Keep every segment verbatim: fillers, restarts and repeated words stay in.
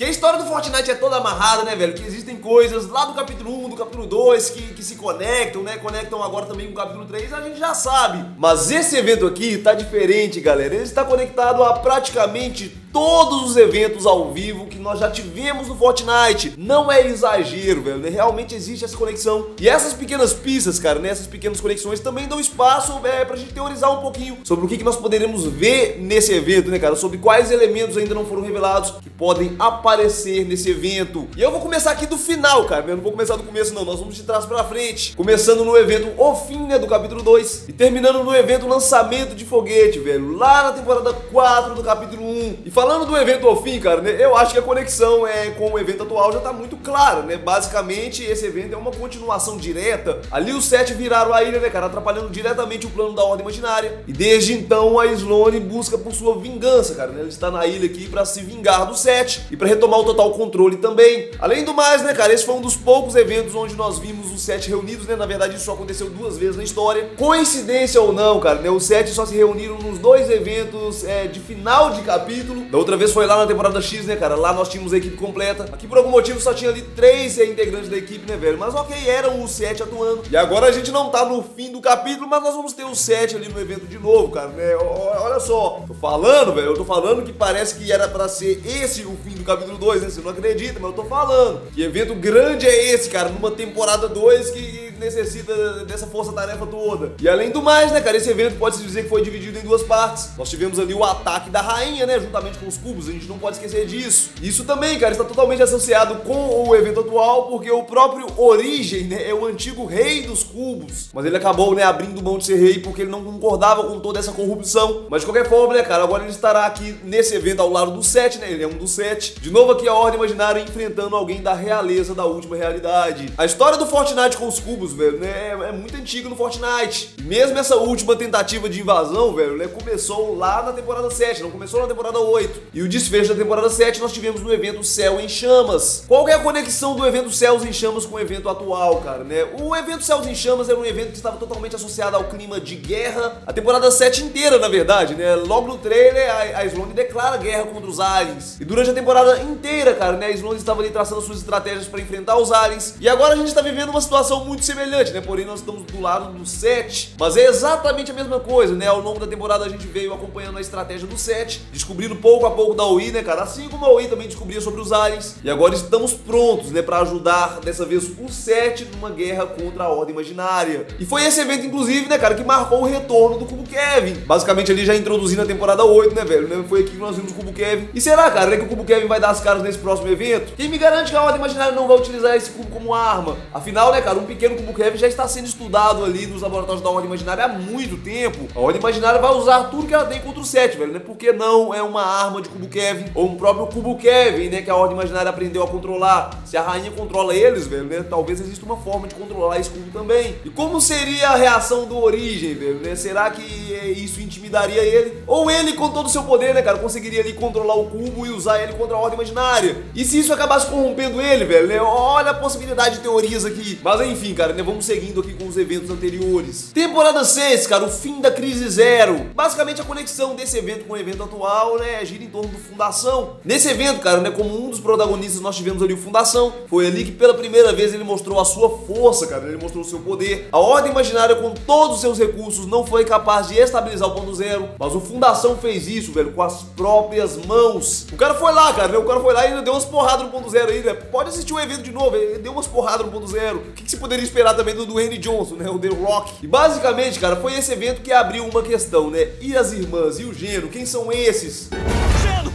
Que a história do Fortnite é toda amarrada, né, velho? Que existem coisas lá do capítulo um, do capítulo dois que, que se conectam, né? Conectam agora também com o capítulo três, a gente já sabe. Mas esse evento aqui tá diferente, galera. Ele está conectado a praticamente todos os eventos ao vivo que nós já tivemos no Fortnite. Não é exagero, velho, né? Realmente existe essa conexão. E essas pequenas pistas, cara, né? Essas pequenas conexões também dão espaço é, pra gente teorizar um pouquinho sobre o que, que nós poderemos ver nesse evento, né, cara? Sobre quais elementos ainda não foram revelados que podem aparecer nesse evento. E eu vou começar aqui do final, cara, né? Eu não vou começar do começo, não. Nós vamos de trás pra frente. Começando no evento O Fim, né, do capítulo dois. E terminando no evento Lançamento de Foguete, velho. Lá na temporada quatro do capítulo um. E falando do evento ao fim, cara, né, eu acho que a conexão é, com o evento atual já tá muito clara, né? Basicamente, esse evento é uma continuação direta. Ali os sete viraram a ilha, né, cara, atrapalhando diretamente o plano da Ordem Imaginária. E desde então a Sloane busca por sua vingança, cara, né? Ele está na ilha aqui pra se vingar do sete e pra retomar o total controle também. Além do mais, né, cara, esse foi um dos poucos eventos onde nós vimos os sete reunidos, né? Na verdade, isso só aconteceu duas vezes na história. Coincidência ou não, cara, né? Os sete só se reuniram nos dois eventos é, de final de capítulo. Da outra vez foi lá na temporada X, né, cara? Lá nós tínhamos a equipe completa. Aqui, por algum motivo, só tinha ali três integrantes da equipe, né, velho? Mas ok, eram os sete atuando. E agora a gente não tá no fim do capítulo, mas nós vamos ter os sete ali no evento de novo, cara, né? Olha só, tô falando, velho, eu tô falando que parece que era pra ser esse o fim do capítulo dois, né? Você não acredita, mas eu tô falando. Que evento grande é esse, cara? Numa temporada dois que necessita dessa força-tarefa toda. E além do mais, né, cara, esse evento pode-se dizer que foi dividido em duas partes. Nós tivemos ali o ataque da rainha, né, juntamente com os cubos, a gente não pode esquecer disso. Isso também, cara, está totalmente associado com o evento atual, porque o próprio Origem, né, é o antigo rei dos cubos. Mas ele acabou, né, abrindo mão de ser rei porque ele não concordava com toda essa corrupção. Mas de qualquer forma, né, cara, agora ele estará aqui nesse evento ao lado do sete, né, ele é um dos sete. De novo aqui a Ordem Imaginária enfrentando alguém da realeza da última realidade. A história do Fortnite com os cubos, velho, né, é muito antiga no Fortnite. Mesmo essa última tentativa de invasão, velho, né, começou lá na temporada sete, não começou na temporada oito. E o desfecho da temporada sete nós tivemos no evento Céu em Chamas. Qual que é a conexão do evento Céus em Chamas com o evento atual, cara, né? O evento Céus em Chamas era um evento que estava totalmente associado ao clima de guerra, a temporada sete inteira, na verdade, né? Logo no trailer, a, a Sloane declara guerra contra os aliens. E durante a temporada inteira, cara, né, a Sloane estava ali traçando suas estratégias para enfrentar os aliens. E agora a gente está vivendo uma situação muito semelhante, né? Porém, nós estamos do lado do sete. Mas é exatamente a mesma coisa, né? Ao longo da temporada a gente veio acompanhando a estratégia do sete, descobrindo pouco a pouco da O I, né, cara? Assim como a O I também descobria sobre os aliens. E agora estamos prontos, né, para ajudar dessa vez o sete numa guerra contra a Ordem Imaginária. E foi esse evento, inclusive, né, cara, que marcou o retorno do Cubo Kevin. Basicamente ali já introduzindo a temporada oito, né, velho? Né? Foi aqui que nós vimos o Cubo Kevin. E será, cara, né, que o Cubo Kevin vai dar as caras nesse próximo evento? Quem me garante que a Ordem Imaginária não vai utilizar esse cubo como arma? Afinal, né, cara, um pequeno Cubo Kevin já está sendo estudado ali nos laboratórios da Ordem Imaginária há muito tempo. A Ordem Imaginária vai usar tudo que ela tem contra o sete, velho, né? Porque não é uma arma de Cubo Kevin ou um próprio Cubo Kevin, né, que a Ordem Imaginária aprendeu a controlar. Se a rainha controla eles, velho, né, talvez exista uma forma de controlar esse cubo também. E como seria a reação do Origem, velho, né? Será que isso intimidaria ele? Ou ele, com todo o seu poder, né, cara, conseguiria ali controlar o cubo e usar ele contra a Ordem Imaginária? E se isso acabasse corrompendo ele, velho, né? Olha a possibilidade de teorias aqui. Mas enfim, cara, né, vamos seguindo aqui com os eventos anteriores. Temporada seis, cara, o fim da crise zero. Basicamente a conexão desse evento com o evento atual, né, gira em torno do Fundação. Nesse evento, cara, né, como um dos protagonistas nós tivemos ali o Fundação. Foi ali que pela primeira vez ele mostrou a sua força, cara, ele mostrou o seu poder. A Ordem Imaginária com todos os seus recursos não foi capaz de estabilizar o ponto zero, mas o Fundação fez isso, velho, com as próprias mãos. O cara foi lá, cara, né, o cara foi lá e ainda deu umas porradas no ponto zero aí, né. Pode assistir o evento de novo, ele deu umas porradas no ponto zero. O que, que se poderia esperar também do Dwayne Johnson, né, o The Rock? E basicamente, cara, foi esse evento que abriu uma questão, né? E as irmãs? E o Geno? Quem são esses? Geno!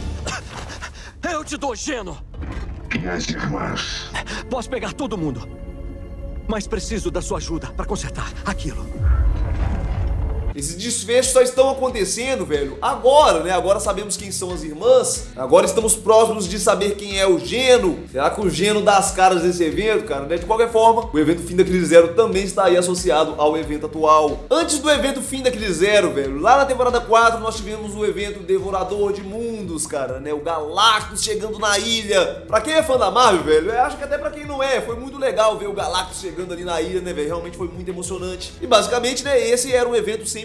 Eu te dou Geno! E as irmãs? Posso pegar todo mundo, mas preciso da sua ajuda para consertar aquilo. Esses desfechos só estão acontecendo, velho, agora, né? Agora sabemos quem são as irmãs. Agora estamos próximos de saber quem é o Geno. Será que o Geno dá as caras desse evento, cara? Né? De qualquer forma, o evento Fim da Crise Zero também está aí associado ao evento atual. Antes do evento Fim da Crise Zero, velho, lá na temporada quatro nós tivemos o evento Devorador de Mundos, cara, né? O Galactus chegando na ilha. Pra quem é fã da Marvel, velho, eu acho que até pra quem não é, foi muito legal ver o Galactus chegando ali na ilha, né, velho? Realmente foi muito emocionante. E basicamente, né, esse era um evento cem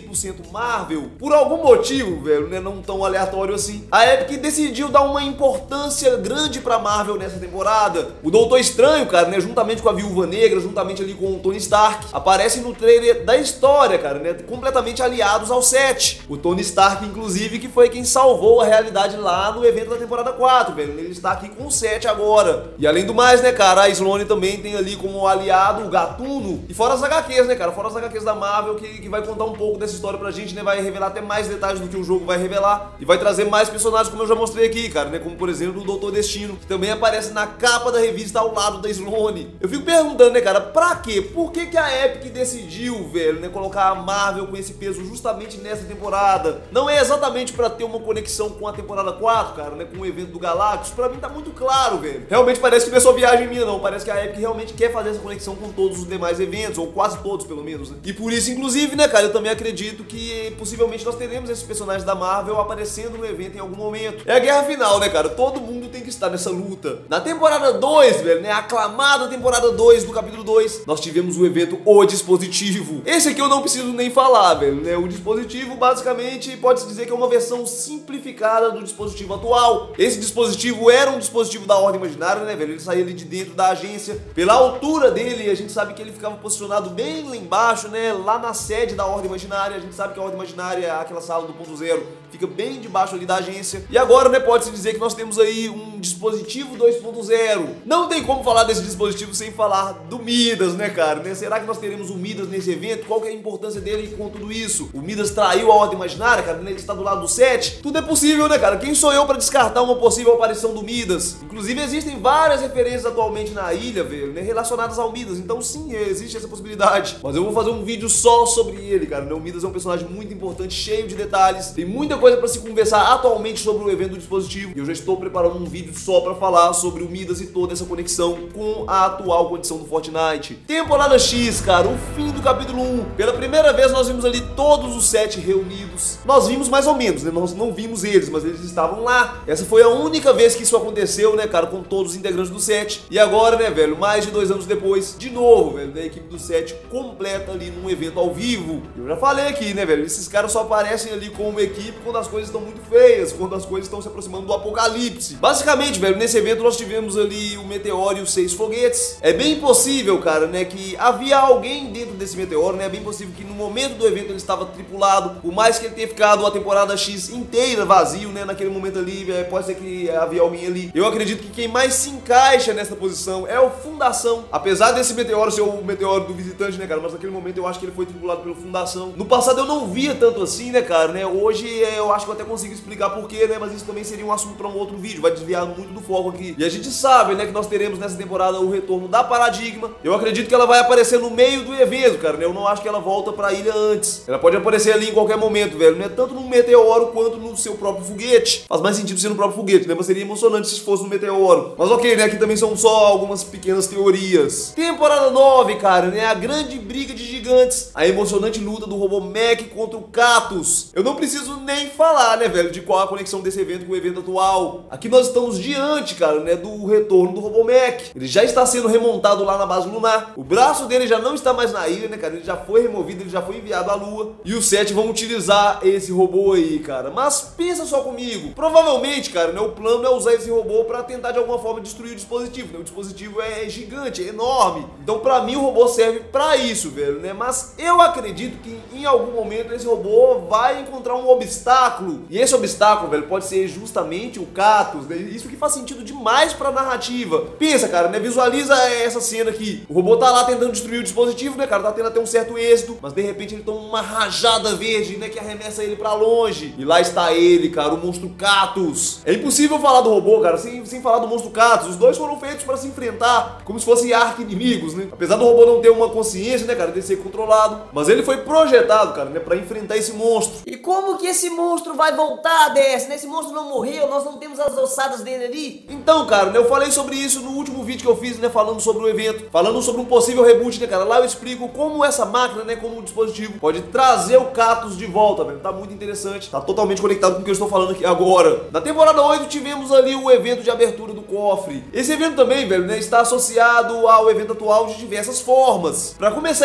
cem por cento Marvel, por algum motivo, velho, né, não tão aleatório assim, a Epic decidiu dar uma importância grande pra Marvel nessa temporada. O Doutor Estranho, cara, né, juntamente com a Viúva Negra, juntamente ali com o Tony Stark, aparecem no trailer da história, cara, né, completamente aliados ao set. O Tony Stark, inclusive, que foi quem salvou a realidade lá no evento da temporada quatro, velho. Ele está aqui com o set agora. E além do mais, né, cara, a Sloane também tem ali como aliado o Gatuno. E fora as agá quês, né, cara, fora as agá quês da Marvel, que, que vai contar um pouco dessa história pra gente, né, vai revelar até mais detalhes do que o jogo vai revelar. E vai trazer mais personagens, como eu já mostrei aqui, cara, né, como por exemplo o Doutor Destino, que também aparece na capa da revista ao lado da Sloane. Eu fico perguntando, né, cara, pra quê? Por que que a Epic decidiu, velho, né, colocar a Marvel com esse peso justamente nessa temporada? Não é exatamente pra ter uma conexão com a temporada quatro, cara, né, com o evento do Galactus. Pra mim tá muito claro, velho. Realmente parece que não é só viagem minha, não. Parece que a Epic realmente quer fazer essa conexão com todos os demais eventos, ou quase todos, pelo menos, né? E por isso, inclusive, né, cara, eu também acredito que possivelmente nós teremos esses personagens da Marvel aparecendo no evento em algum momento. É a guerra final, né, cara? Todo mundo tem que estar nessa luta. Na temporada dois, velho, né, a aclamada temporada dois do capítulo dois, nós tivemos o evento O Dispositivo. Esse aqui eu não preciso nem falar, velho, né? O dispositivo, basicamente, pode-se dizer que é uma versão simplificada do dispositivo atual. Esse dispositivo era um dispositivo da Ordem Imaginária, né, velho? Ele saía ali de dentro da agência. Pela altura dele, a gente sabe que ele ficava posicionado bem lá embaixo, né, lá na sede da Ordem Imaginária. A gente sabe que a Ordem Imaginária, aquela sala do ponto zero, fica bem debaixo ali da agência. E agora, né, pode-se dizer que nós temos aí um dispositivo dois ponto zero. Não tem como falar desse dispositivo sem falar do Midas, né, cara? Né? Será que nós teremos o Midas nesse evento? Qual que é a importância dele com tudo isso? O Midas traiu a Ordem Imaginária, cara? Ele está do lado do set? Tudo é possível, né, cara? Quem sou eu pra descartar uma possível aparição do Midas? Inclusive, existem várias referências atualmente na ilha, velho, né, relacionadas ao Midas. Então, sim, existe essa possibilidade. Mas eu vou fazer um vídeo só sobre ele, cara, né? O Midas é um personagem muito importante, cheio de detalhes. Tem muita coisa pra se conversar atualmente sobre o evento do dispositivo. E eu já estou preparando um vídeo só pra falar sobre o Midas e toda essa conexão com a atual condição do Fortnite. Temporada X, cara, o fim do capítulo um. Pela primeira vez nós vimos ali todos os sete reunidos. Nós vimos mais ou menos, né? Nós não vimos eles, mas eles estavam lá. Essa foi a única vez que isso aconteceu, né, cara, com todos os integrantes do set. E agora, né, velho, mais de dois anos depois, de novo, velho, a equipe do set completa ali num evento ao vivo. Eu já falei aqui, né, velho, esses caras só aparecem ali como equipe quando as coisas estão muito feias, quando as coisas estão se aproximando do apocalipse. Basicamente, velho, nesse evento nós tivemos ali o meteoro e os seis foguetes. É bem possível, cara, né, que havia alguém dentro desse meteoro, né, é bem possível que no momento do evento ele estava tripulado, por mais que ele tenha ficado a temporada X inteira vazio, né, naquele momento ali, é, pode ser que havia alguém ali. Eu acredito que quem mais se encaixa nessa posição é o Fundação. Apesar desse meteoro ser o meteoro do visitante, né, cara, mas naquele momento eu acho que ele foi tripulado pelo Fundação. No passado eu não via tanto assim, né, cara, né, hoje é, eu acho que eu até consigo explicar porquê, né, mas isso também seria um assunto para um outro vídeo, vai desviar muito do foco aqui. E a gente sabe, né, que nós teremos nessa temporada o retorno da Paradigma. Eu acredito que ela vai aparecer no meio do evento, cara, né, eu não acho que ela volta pra ilha antes. Ela pode aparecer ali em qualquer momento, velho, né, tanto no meteoro quanto no seu próprio foguete. Faz mais sentido ser no próprio foguete, né, mas seria emocionante se fosse no meteoro. Mas ok, né, aqui também são só algumas pequenas teorias. Temporada nove, cara, né, a grande briga de gigantes. A emocionante luta do Robomech contra o Catus. Eu não preciso nem falar, né, velho, de qual a conexão desse evento com o evento atual. Aqui nós estamos diante, cara, né, do retorno do Robomech. Ele já está sendo remontado lá na base lunar. O braço dele já não está mais na ilha, né, cara, ele já foi removido, ele já foi enviado à lua. E os sete vão utilizar esse robô aí, cara. Mas pensa só comigo. Provavelmente, cara, né, o plano é usar esse robô pra tentar de alguma forma destruir o dispositivo, né? O dispositivo é gigante, é enorme. Então pra mim o robô serve pra isso, velho, né? Mas eu acredito que em algum momento esse robô vai encontrar um obstáculo. E esse obstáculo, velho, pode ser justamente o Catus, né? Isso que faz sentido demais pra narrativa. Pensa, cara, né? Visualiza essa cena aqui. O robô tá lá tentando destruir o dispositivo, né, cara? Tá tendo até um certo êxito. Mas de repente ele toma uma rajada verde, né? Que arremessa ele pra longe. E lá está ele, cara, o monstro Catus. É impossível falar do robô, cara, sem, sem falar do monstro Catus. Os dois foram feitos pra se enfrentar como se fossem arqui-inimigos, né? Apesar do robô não ter uma consciência, né, cara, de ser controlado. Mas ele foi projetado, cara, né, pra enfrentar esse monstro. E como que esse monstro vai voltar, D S, né? Esse monstro não morreu, nós não temos as ossadas dele ali. Então, cara, né, eu falei sobre isso no último vídeo que eu fiz, né, falando sobre o evento, falando sobre um possível reboot, né, cara. Lá eu explico como essa máquina, né, como o dispositivo pode trazer o Catus de volta, velho. Tá muito interessante, tá totalmente conectado com o que eu estou falando aqui agora. Na temporada oito tivemos ali o evento de abertura do cofre. Esse evento também, velho, né, está associado ao evento atual de diversas formas. Pra começar, esse evento foi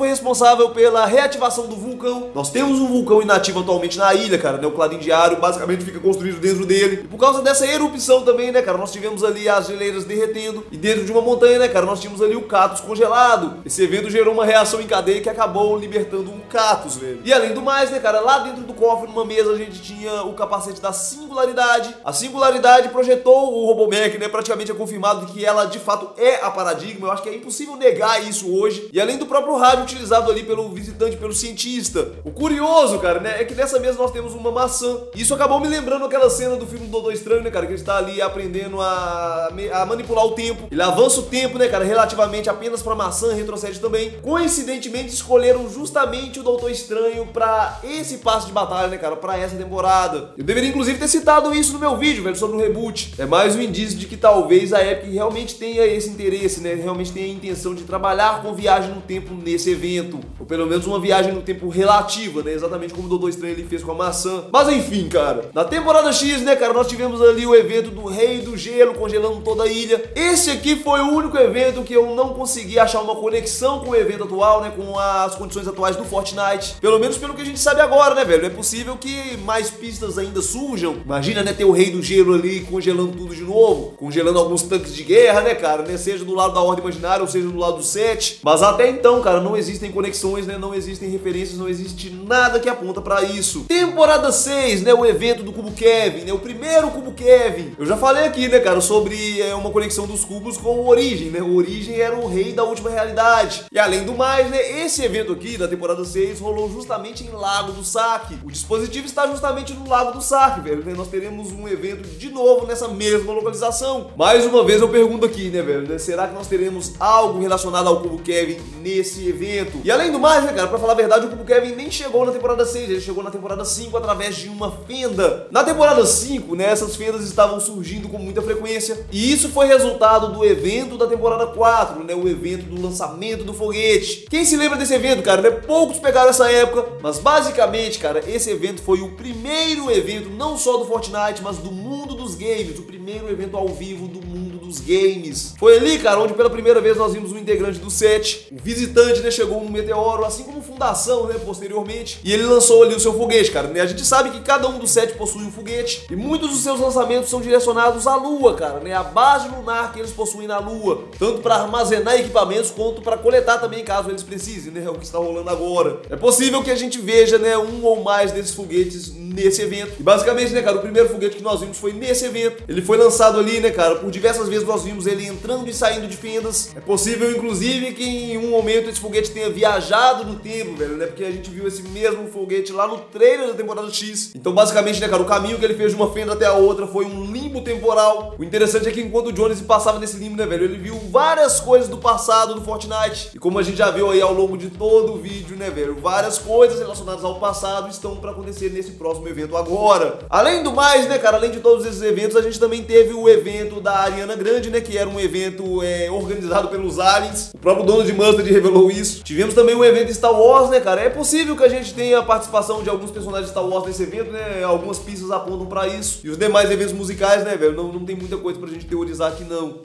foi responsável pela reativação do vulcão. Nós temos um vulcão inativo atualmente na ilha, cara, né? O Clarim Diário basicamente fica construído dentro dele. E por causa dessa erupção também, né, cara, nós tivemos ali as geleiras derretendo. E dentro de uma montanha, né, cara, nós tínhamos ali o Catus congelado. Esse evento gerou uma reação em cadeia que acabou libertando um Catus, velho. E além do mais, né, cara, lá dentro do cofre, numa mesa, a gente tinha o capacete da singularidade. A singularidade projetou o Robomech, né? Praticamente é confirmado que ela de fato é a Paradigma. Eu acho que é impossível negar isso hoje. E além do próprio rádio utilizado ali pelo visitante, pelo cientista. O curioso, cara, né, é que nessa mesa nós temos uma maçã. E isso acabou me lembrando aquela cena do filme do Doutor Estranho, né, cara, que ele está ali aprendendo a, a manipular o tempo. Ele avança o tempo, né, cara, relativamente apenas pra maçã, retrocede também. Coincidentemente, escolheram justamente o Doutor Estranho pra esse passe de batalha, né, cara, pra essa temporada. Eu deveria, inclusive, ter citado isso no meu vídeo, velho, sobre o reboot. É mais um indício de que talvez a Epic realmente tenha esse interesse, né, realmente tenha a intenção de trabalhar com viagem no tempo nesse evento. Ou pelo menos uma viagem no tempo relativa, né, exatamente como o Doutor Estranho ele fez com a maçã. Mas enfim, cara, na temporada X, né, cara, nós tivemos ali o evento do Rei do Gelo congelando toda a ilha. Esse aqui foi o único evento que eu não consegui achar uma conexão com o evento atual, né, com as condições atuais do Fortnite. Pelo menos pelo que a gente sabe agora, né, velho? É possível que mais pistas ainda surjam. Imagina, né, ter o Rei do Gelo ali congelando tudo de novo, congelando alguns tanques de guerra, né, cara, né, seja do lado da Ordem Imaginária ou seja do lado do Set. Mas até então, cara, não existem conexões, né, não existem referências, não existe nada que aponta pra isso. Temporada seis, né, o evento do Cubo Kevin, né, o primeiro Cubo Kevin. Eu já falei aqui, né, cara, sobre é, uma conexão dos cubos com o Origem, né, o Origem era o rei da última realidade. E além do mais, né, esse evento aqui da temporada seis rolou justamente em Lago do Saque. O dispositivo está justamente no Lago do Saque, velho, né, nós teremos um evento de novo nessa mesma localização. Mais uma vez eu pergunto aqui, né, velho, né, será que nós teremos algo relacionado ao Cubo Kevin nesse evento? E além do mais, né, cara, pra falar a verdade, o Cubo Kevin nem chegou na temporada seis, ele chegou na temporada cinco através de uma fenda. Na temporada cinco, né, essas fendas estavam surgindo com muita frequência, e isso foi resultado do evento da temporada quatro, né, o evento do lançamento do foguete. Quem se lembra desse evento, cara, né, poucos pegaram essa época, mas basicamente, cara, esse evento foi o primeiro evento, não só do Fortnite, mas do mundo dos games, o primeiro evento ao vivo do mundo dos games. Foi ali, cara, onde pela primeira vez nós vimos um integrante do set, o visitante, né, chegou no meteoro, assim como Fundação, né, posteriormente, e ele lançou ali o seu foguete, cara, né, a gente sabe que cada um dos set possui um foguete, e muitos dos seus lançamentos são direcionados à Lua, cara, né, a base lunar que eles possuem na Lua, tanto para armazenar equipamentos, quanto para coletar também, caso eles precisem, né, é o que está rolando agora. É possível que a gente veja, né, um ou mais desses foguetes nesse evento, e basicamente, né, cara, o primeiro foguete que nós vimos foi nesse evento, ele foi lançado ali, né, cara, por diversas vezes nós vimos ele entrando e saindo de fendas. É possível, inclusive, que em um momento esse foguete tenha viajado no tempo, velho, né? Porque a gente viu esse mesmo foguete lá no trailer da temporada X. Então, basicamente, né, cara, o caminho que ele fez de uma fenda até a outra foi um limbo temporal. O interessante é que enquanto o Jones passava nesse limbo, né, velho, ele viu várias coisas do passado do Fortnite. E como a gente já viu aí ao longo de todo o vídeo, né, velho, várias coisas relacionadas ao passado estão pra acontecer nesse próximo evento agora. Além do mais, né, cara, além de todos esses eventos, a gente também teve o evento da Ariana Grande, né, que era um evento é, organizado pelos aliens. O próprio dono de Mustard revelou isso. Tivemos também um evento Star Wars, né, cara? É possível que a gente tenha a participação de alguns personagens de Star Wars nesse evento, né? Algumas pistas apontam pra isso. E os demais eventos musicais, né, velho? Não, não tem muita coisa pra gente teorizar aqui, não.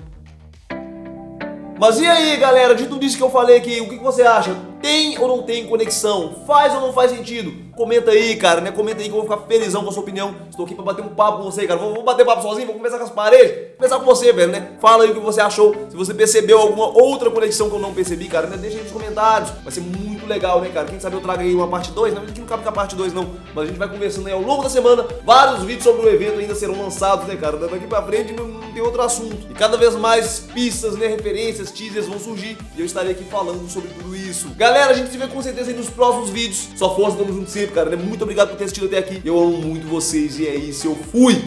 Mas e aí, galera? De tudo isso que eu falei aqui, o que você acha? Tem ou não tem conexão? Faz ou não faz sentido? Comenta aí, cara, né? Comenta aí que eu vou ficar felizão com a sua opinião. Estou aqui pra bater um papo com você, cara. Vou, vou bater papo sozinho, vou conversar com as paredes. Vou conversar com você, velho, né? Fala aí o que você achou. Se você percebeu alguma outra conexão que eu não percebi, cara, né? Deixa aí nos comentários. Vai ser muito legal, né, cara? Quem sabe eu trago aí uma parte dois. Não, aqui não cabe com a parte dois, não. Mas a gente vai conversando aí ao longo da semana. Vários vídeos sobre o evento ainda serão lançados, né, cara? Daqui pra frente não, não tem outro assunto. E cada vez mais pistas, né, referências, teasers vão surgir. E eu estarei aqui falando sobre tudo isso. Galera, a gente se vê com certeza aí nos próximos vídeos. Só força, tamo junto sempre, cara, né? Muito obrigado por ter assistido até aqui. Eu amo muito vocês e é isso, eu fui!